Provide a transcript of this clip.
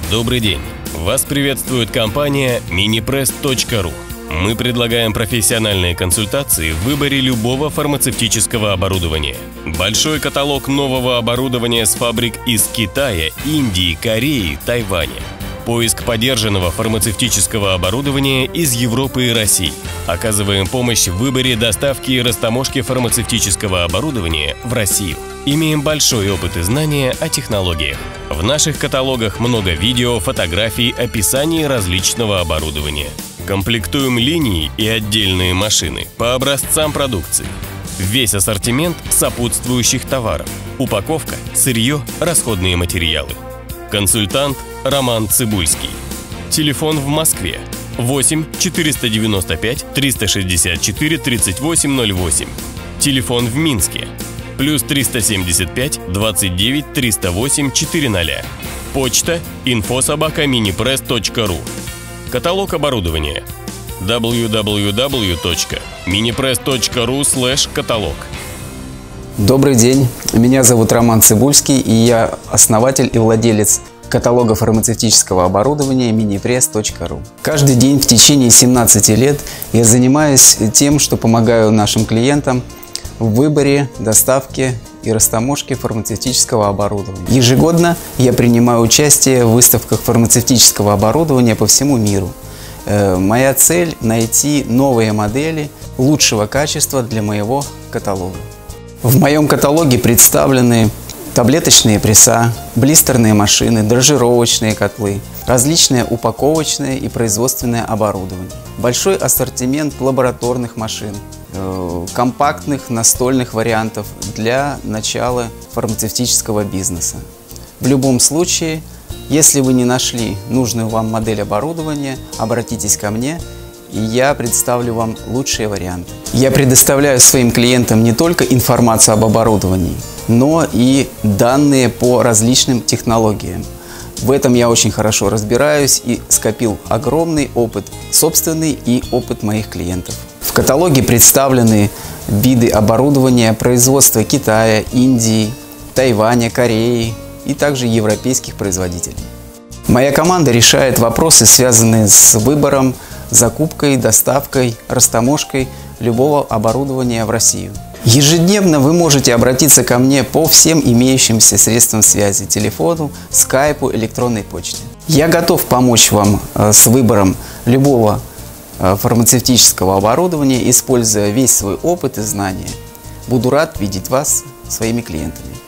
Добрый день! Вас приветствует компания minipress.ru. Мы предлагаем профессиональные консультации в выборе любого фармацевтического оборудования. Большой каталог нового оборудования с фабрик из Китая, Индии, Кореи, Тайваня. Поиск подержанного фармацевтического оборудования из Европы и России. Оказываем помощь в выборе доставки и растаможки фармацевтического оборудования в Россию. Имеем большой опыт и знания о технологиях. В наших каталогах много видео, фотографий, описаний различного оборудования. Комплектуем линии и отдельные машины по образцам продукции. Весь ассортимент сопутствующих товаров. Упаковка, сырье, расходные материалы. Консультант Роман Цыбульский. Телефон в Москве 8 495 364 3808. Телефон в Минске плюс 375 29 308 400. Почта info@minipress.ru. Каталог оборудования www.minipress.ru/каталог. Добрый день, меня зовут Роман Цыбульский, и я основатель и владелец каталога фармацевтического оборудования minipress.ru. Каждый день в течение 17 лет я занимаюсь тем, что помогаю нашим клиентам в выборе, доставке и растаможке фармацевтического оборудования. Ежегодно я принимаю участие в выставках фармацевтического оборудования по всему миру. Моя цель – найти новые модели лучшего качества для моего каталога. В моем каталоге представлены таблеточные пресса, блистерные машины, дрожжировочные котлы, различные упаковочное и производственное оборудование, большой ассортимент лабораторных машин, компактных настольных вариантов для начала фармацевтического бизнеса. В любом случае, если вы не нашли нужную вам модель оборудования, обратитесь ко мне, и я представлю вам лучшие варианты. Я предоставляю своим клиентам не только информацию об оборудовании, но и данные по различным технологиям. В этом я очень хорошо разбираюсь и скопил огромный опыт собственный и опыт моих клиентов. В каталоге представлены виды оборудования производства Китая, Индии, Тайваня, Кореи и также европейских производителей. Моя команда решает вопросы, связанные с выбором, закупкой, доставкой, растаможкой любого оборудования в Россию. Ежедневно вы можете обратиться ко мне по всем имеющимся средствам связи: телефону, скайпу, электронной почте. Я готов помочь вам с выбором любого фармацевтического оборудования, используя весь свой опыт и знания. Буду рад видеть вас своими клиентами.